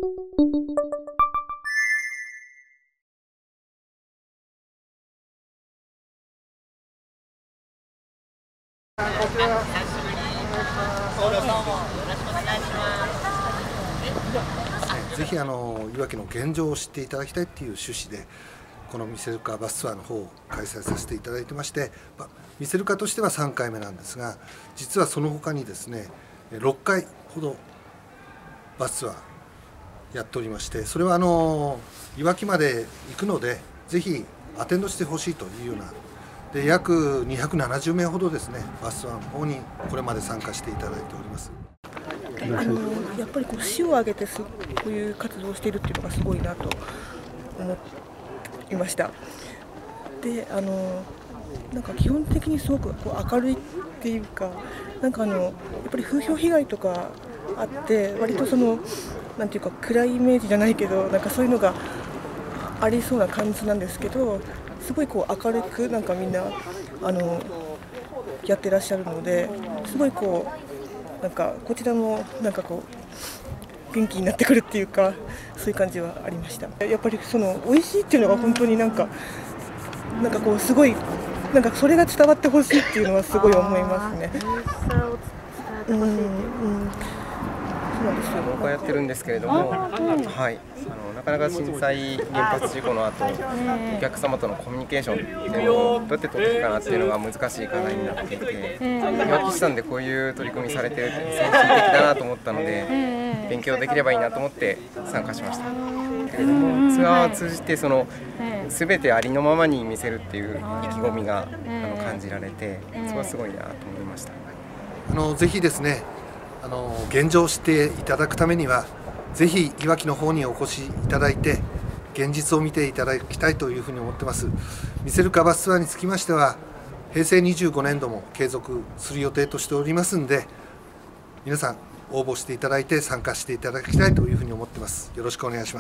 ぜひいわきの現状を知っていただきたいという趣旨でこのミセルカバスツアーの方を開催させていただいてまして、ミセルカとしては3回目なんですが、実はその他にですね6回ほどバスツアーやっておりまして、それはいわきまで行くのでぜひアテンドしてほしいというようなで、約270名ほどですねバスツアーの方にこれまで参加していただいております。 やっぱり市を挙げてこういう活動をしているっていうのがすごいなと思いました。でなんか基本的にすごく明るいっていうか、やっぱり風評被害とかあって割となんていうか暗いイメージじゃないけど、なんかそういうのがありそうな感じなんですけど、すごい明るくなんかみんなやってらっしゃるので、すごいなんかこちらもなんか元気になってくるっていうか、そういう感じはありました。やっぱり美味しいっていうのが本当になんかすごいなんかそれが伝わってほしいっていうのはすごい思いますね。 僕はやってるんですけれども、はい、なかなか震災原発事故の後、お客様とのコミュニケーションっていうのをどうやって取っていくかなっていうのが難しい課題になっていて、いわき市さんでこういう取り組みされてるって先進的だなと思ったので、勉強できればいいなと思って参加しましたけれども、ツアーを通じて全てありのままに見せるっていう意気込みが感じられて、それはすごいなと思いました。 ぜひですね現状を知っていただくためにはぜひいわきの方にお越しいただいて現実を見ていただきたいというふうに思ってます。ミセルカバスツアーにつきましては平成25年度も継続する予定としておりますんで、皆さん応募していただいて参加していただきたいというふうに思ってます。よろしくお願いします。